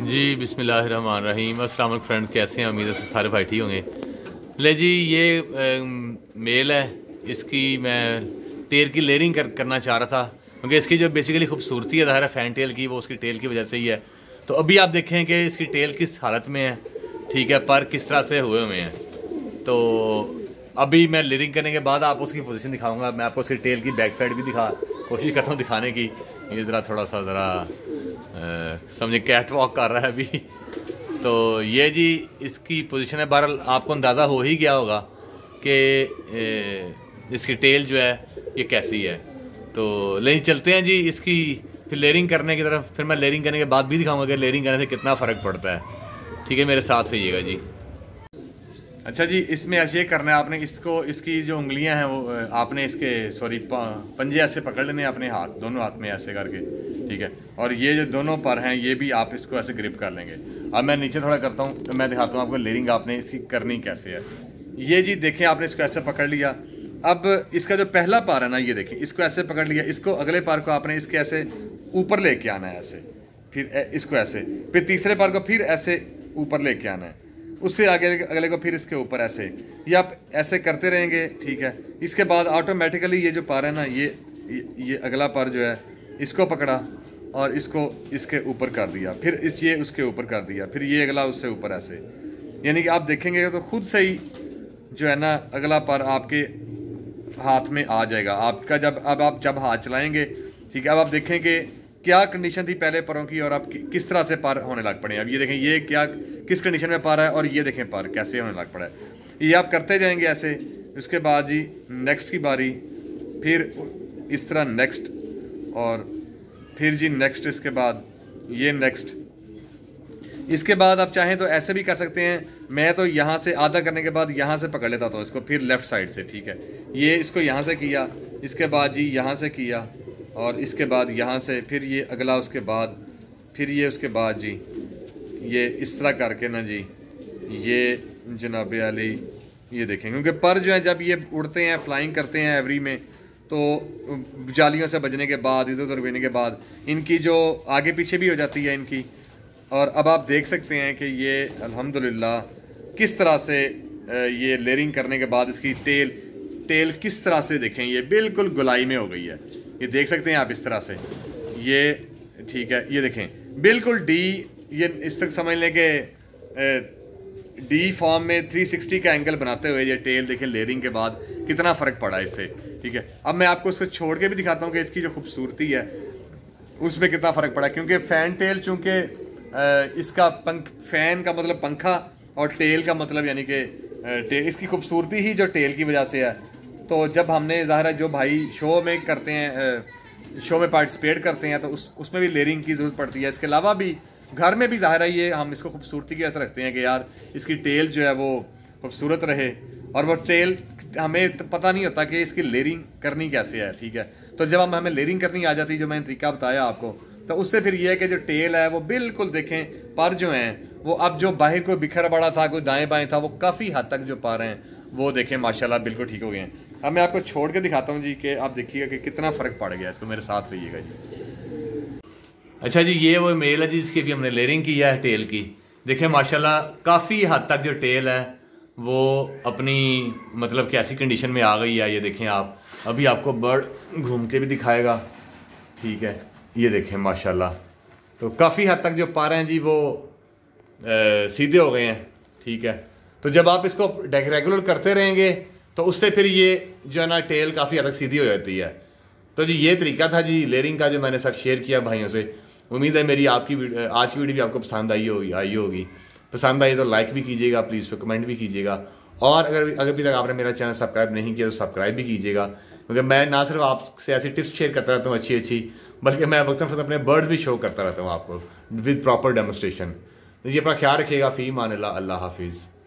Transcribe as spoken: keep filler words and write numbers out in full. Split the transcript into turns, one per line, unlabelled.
जी बिस्मिल्लाहिर्रहमानिर्रहीम। अस्सलाम वालेकुम फ्रेंड्स, कैसे हैं? उम्मीद है सारे भाई ठीक होंगे। ले जी, ये आ, मेल है, इसकी मैं टेल की लेयरिंग कर, करना चाह रहा था क्योंकि इसकी जो बेसिकली खूबसूरती है ज़ाहिर है फैन टेल की, वो उसकी टेल की वजह से ही है। तो अभी आप देखें कि इसकी टेल किस हालत में है, ठीक है, पर किस तरह से हुए हुए हैं। तो अभी मैं लेयरिंग करने के बाद आपको उसकी पोजीशन दिखाऊंगा। मैं आपको उसकी टेल की बैक साइड भी दिखा कोशिश करता हूँ दिखाने की। ये ज़रा थोड़ा सा ज़रा समझे कैट वॉक कर रहा है अभी। तो ये जी इसकी पोजीशन है। बहरहाल आपको अंदाज़ा हो ही गया होगा कि इसकी टेल जो है ये कैसी है। तो ले चलते हैं जी इसकी फिर लेयरिंग करने की तरफ। फिर मैं लेयरिंग करने के बाद भी दिखाऊंगा कि लेयरिंग करने से कितना फ़र्क पड़ता है। ठीक है, मेरे साथ रहिएगा जी। अच्छा जी, इसमें ऐसे ये करना है आपने, इसको इसकी जो उंगलियां हैं वो आपने इसके सॉरी पंजे ऐसे पकड़ लेने अपने हाथ, दोनों हाथ में ऐसे करके, ठीक है। और ये जो दोनों पर हैं ये भी आप इसको ऐसे ग्रिप कर लेंगे। अब मैं नीचे थोड़ा करता हूँ तो मैं दिखाता हूँ आपको लेयरिंग आपने इसकी करनी कैसे है। ये जी देखें, आपने इसको ऐसे पकड़ लिया। अब इसका जो पहला पार है ना, ये देखें, इसको ऐसे पकड़ लिया। इसको अगले पार को आपने इसके ऐसे ऊपर लेके आना है ऐसे, फिर इसको ऐसे, फिर तीसरे पार को फिर ऐसे ऊपर लेके आना है, उससे आगे अगले को फिर इसके ऊपर ऐसे। ये आप ऐसे करते रहेंगे, ठीक है। इसके बाद ऑटोमेटिकली ये जो पार है ना, ये ये अगला पार जो है इसको पकड़ा और इसको इसके ऊपर कर दिया, फिर इस ये उसके ऊपर कर दिया, फिर ये अगला उससे ऊपर ऐसे। यानी कि आप देखेंगे तो खुद से ही जो है ना अगला पार आपके हाथ में आ जाएगा आपका। जब अब आप जब हाथ चलाएंगे, ठीक है, अब आप देखेंगे क्या कंडीशन थी पहले पारों की और अब कि, किस तरह से पार होने लग पड़े। अब ये देखें ये क्या किस कंडीशन में पार है और ये देखें पार कैसे होने लग पड़ा है। ये आप करते जाएंगे ऐसे। उसके बाद जी नेक्स्ट की बारी, फिर इस तरह नेक्स्ट, और फिर जी नेक्स्ट, इसके बाद ये नेक्स्ट। इसके बाद आप चाहें तो ऐसे भी कर सकते हैं। मैं तो यहाँ से आधा करने के बाद यहाँ से पकड़ लेता था इसको, फिर लेफ़्ट साइड से, ठीक है। ये इसको यहाँ से किया, इसके बाद जी यहाँ से किया, और इसके बाद यहाँ से, फिर ये अगला, उसके बाद फिर ये, उसके बाद जी ये इस तरह करके ना जी ये जनाब अली ये देखें। क्योंकि पर जो है जब ये उड़ते हैं, फ्लाइंग करते हैं एवरी में, तो जालियों से बजने के बाद, इधर उधर बजने के बाद इनकी जो आगे पीछे भी हो जाती है इनकी। और अब आप देख सकते हैं कि ये अल्हम्दुलिल्लाह किस तरह से ये लेयरिंग करने के बाद इसकी टेल टेल किस तरह से देखें, ये बिल्कुल गुलाई में हो गई है। ये देख सकते हैं आप इस तरह से, ये ठीक है। ये देखें बिल्कुल डी, ये इस तक समझ लें कि डी फॉर्म में थ्री सिक्सटी का एंगल बनाते हुए ये टेल देखें लेयरिंग के बाद कितना फ़र्क पड़ा इससे, ठीक है। अब मैं आपको इसको छोड़ के भी दिखाता हूँ कि इसकी जो खूबसूरती है उसमें कितना फ़र्क पड़ा। क्योंकि फ़ैन टेल चूँकि इसका पंख, फ़ैन का मतलब पंखा और टेल का मतलब यानी कि टेल, इसकी खूबसूरती ही जो टेल की वजह से है। तो जब हमने ज़ाहिर है जो भाई शो में करते हैं, शो में पार्टिसिपेट करते हैं, तो उस उसमें भी लेयरिंग की ज़रूरत पड़ती है। इसके अलावा भी घर में भी ज़ाहिर है ये हम इसको खूबसूरती की ऐसा रखते हैं कि यार इसकी टेल जो है वो खूबसूरत रहे। और वो टेल हमें तो पता नहीं होता कि इसकी लेयरिंग करनी कैसे है, ठीक है। तो जब हम हमें लेयरिंग करनी आ जाती है, जो मैंने तरीका बताया आपको, तो उससे फिर ये है कि जो टेल है वो बिल्कुल देखें, पर जो हैं वो अब जो बाहर कोई बिखर पड़ा था, कोई दाएँ बाएँ था, वो काफ़ी हद तक जो पा रहे हैं वो देखें माशाल्लाह बिल्कुल ठीक हो गए हैं। अब मैं आपको छोड़ के दिखाता हूँ जी कि आप देखिएगा कि कितना फ़र्क पड़ गया। इसको मेरे साथ रहिएगा जी। अच्छा जी, ये वो मेल है जी, इसकी भी हमने लेयरिंग की है टेल की। देखें माशाल्लाह काफ़ी हद तक जो टेल है वो अपनी मतलब कि ऐसी कंडीशन में आ गई है। ये देखें आप, अभी आपको बर्ड घूम के भी दिखाएगा, ठीक है। ये देखें माशाल्लाह तो काफ़ी हद तक जो पर हैं जी वो आ, सीधे हो गए हैं, ठीक है। तो जब आप इसको रेगुलर करते रहेंगे तो उससे फिर ये जो है ना टेल काफ़ी हद तक सीधी हो जाती है। तो जी ये तरीका था जी लेयरिंग का जो मैंने सब शेयर किया भाइयों से। उम्मीद है मेरी आपकी आज की वीडियो भी आपको पसंद आई होगी आई होगी पसंद आई तो लाइक भी कीजिएगा प्लीज़, फिर कमेंट भी कीजिएगा। और अगर अगर अभी तक आपने मेरा चैनल सब्सक्राइब नहीं किया तो सब्सक्राइब भी कीजिएगा। क्योंकि मैं ना सिर्फ आपसे ऐसी टिप्स शेयर करता रहता हूँ अच्छी अच्छी, बल्कि मैं वक्त वक्त अपने बर्ड्स भी शो करता रहता हूँ आपको विद प्रॉपर डेमोस्ट्रेशन। जी अपना ख्याल रखिएगा। फ़ी मान अल्लाह, अल्लाह हाफिज़।